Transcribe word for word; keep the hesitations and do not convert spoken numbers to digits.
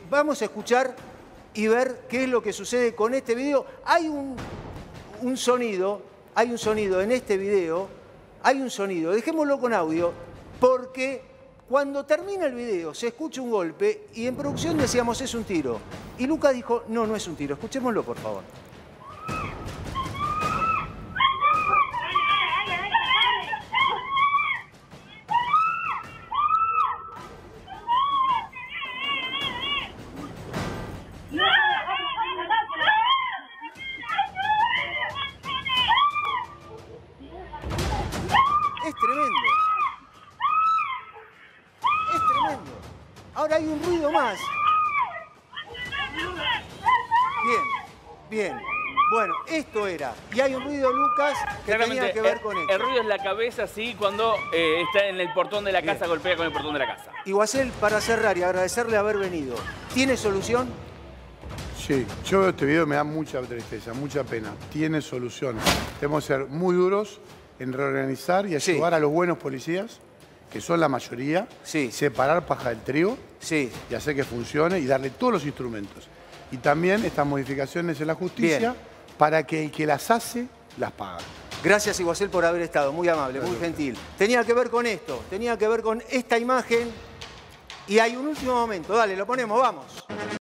vamos a escuchar y ver qué es lo que sucede con este video. Hay un, un sonido, hay un sonido en este video, hay un sonido, dejémoslo con audio, porque cuando termina el video se escucha un golpe y en producción decíamos es un tiro. Y Luca dijo, no, no es un tiro, escuchémoslo por favor. Es tremendo. Es tremendo. Ahora hay un ruido más. Bien, bien. Bueno, esto era. Y hay un ruido, Lucas, que tenía que ver el, con esto. El ruido es la cabeza, sí, cuando eh, está en el portón de la casa, bien, golpea con el portón de la casa. Y Guasel, para cerrar y agradecerle haber venido, ¿tiene solución? Sí, yo veo este video y me da mucha tristeza, mucha pena. Tiene solución. Tenemos que ser muy duros en reorganizar y ayudar sí. a los buenos policías, que son la mayoría, sí. separar paja del trigo sí. y hacer que funcione y darle todos los instrumentos. Y también estas modificaciones en la justicia Bien. para que el que las hace, las paga. Gracias, Iguacel, por haber estado. Muy amable, Gracias. muy gentil. Tenía que ver con esto, tenía que ver con esta imagen. Y hay un último momento. Dale, lo ponemos, vamos.